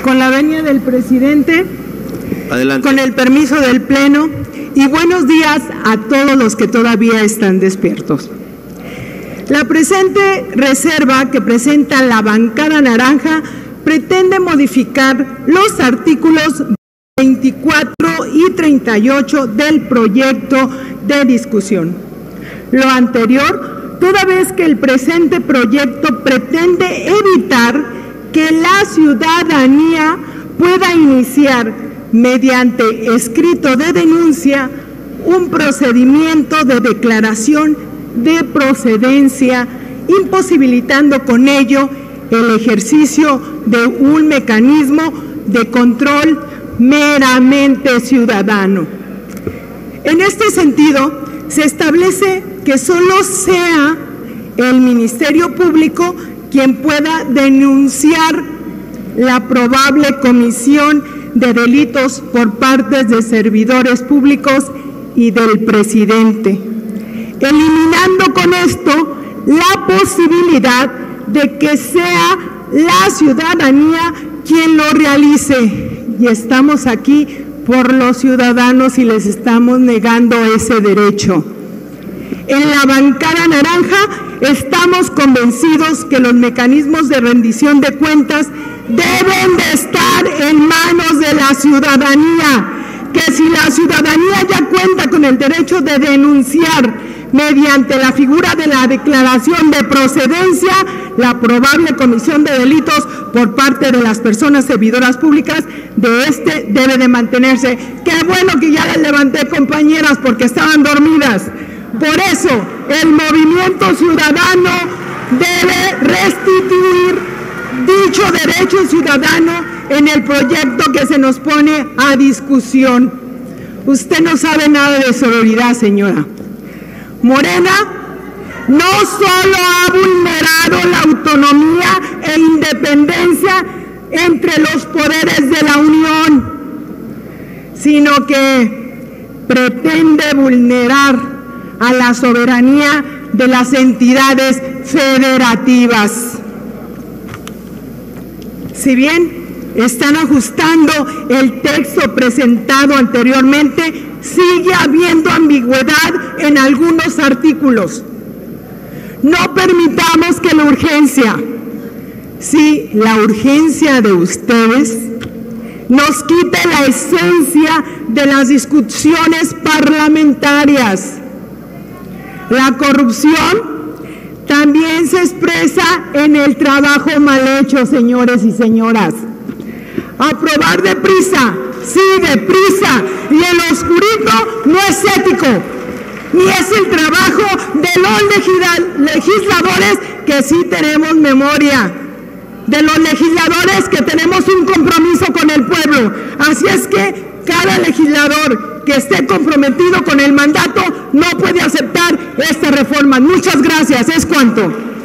Con la venia del presidente, adelante. Con el permiso del Pleno, y buenos días a todos los que todavía están despiertos. La presente reserva que presenta la bancada naranja pretende modificar los artículos 24 y 38 del proyecto de discusión. Lo anterior, toda vez que el presente proyecto pretende evitar que la ciudadanía pueda iniciar mediante escrito de denuncia un procedimiento de declaración de procedencia, imposibilitando con ello el ejercicio de un mecanismo de control meramente ciudadano. En este sentido, se establece que solo sea el Ministerio Público quien pueda denunciar la probable comisión de delitos por parte de servidores públicos y del presidente, eliminando con esto la posibilidad de que sea la ciudadanía quien lo realice. Y estamos aquí por los ciudadanos y les estamos negando ese derecho. En la bancada naranja estamos convencidos que los mecanismos de rendición de cuentas deben de estar en manos de la ciudadanía, que si la ciudadanía ya cuenta con el derecho de denunciar mediante la figura de la declaración de procedencia la probable comisión de delitos por parte de las personas servidoras públicas, debe de mantenerse. Qué bueno que ya las levanté, compañeras, porque estaban dormidas. Por eso, el Movimiento Ciudadano debe restituir dicho derecho ciudadano en el proyecto que se nos pone a discusión. Usted no sabe nada de sororidad, señora. Morena no solo ha vulnerado la autonomía e independencia entre los poderes de la Unión, sino que pretende vulnerar a la soberanía de las entidades federativas. Si bien están ajustando el texto presentado anteriormente, sigue habiendo ambigüedad en algunos artículos. No permitamos que la urgencia de ustedes nos quite la esencia de las discusiones parlamentarias. La corrupción también se expresa en el trabajo mal hecho, señores y señoras. Aprobar deprisa, sí, deprisa, y el oscurito no es ético, ni es el trabajo de los legisladores que sí tenemos memoria, de los legisladores que tenemos un compromiso con el pueblo. Así es que cada legislador que esté comprometido con el mandato no puede aceptar esta reforma. Muchas gracias, es cuanto.